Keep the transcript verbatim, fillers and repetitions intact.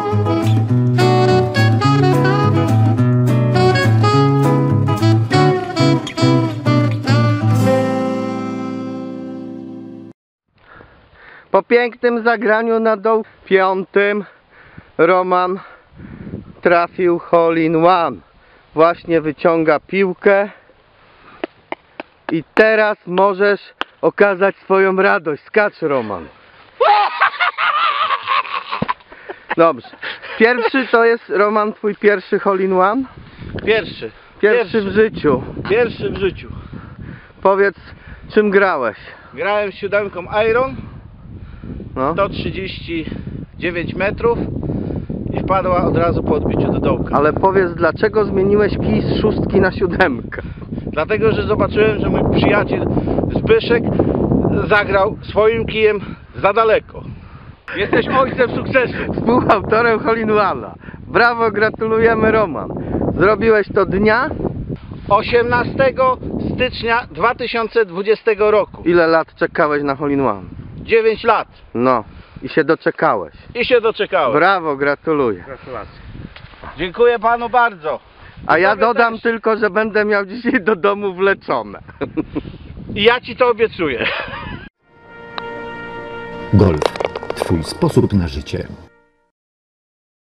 Po pięknym zagraniu na doł piątym Roman trafił hole in one. Właśnie wyciąga piłkę i teraz możesz okazać swoją radość. Skacz, Roman. Dobrze. Pierwszy to jest, Roman, twój pierwszy hole in one? Pierwszy. Pierwszy, Pierwszy w życiu. Pierwszy w życiu. Powiedz, czym grałeś? Grałem z siódemką Iron, No. sto trzydzieści dziewięć metrów i wpadła od razu po odbiciu do dołka. Ale powiedz, dlaczego zmieniłeś kij z szóstki na siódemkę? Dlatego, że zobaczyłem, że mój przyjaciel Zbyszek zagrał swoim kijem za daleko. Jesteś ojcem sukcesu. Współautorem hole in one'a. Brawo, gratulujemy, Roman. Zrobiłeś to dnia? osiemnastego stycznia dwa tysiące dwudziestego roku. Ile lat czekałeś na hole in one? dziewięć lat. No. I się doczekałeś. I się doczekałem. Brawo, gratuluję. Gratulacje. Dziękuję panu bardzo. A ja Tobie dodam też. tylko, że będę miał dzisiaj do domu wleczone. I ja ci to obiecuję. Golf. Twój sposób na życie.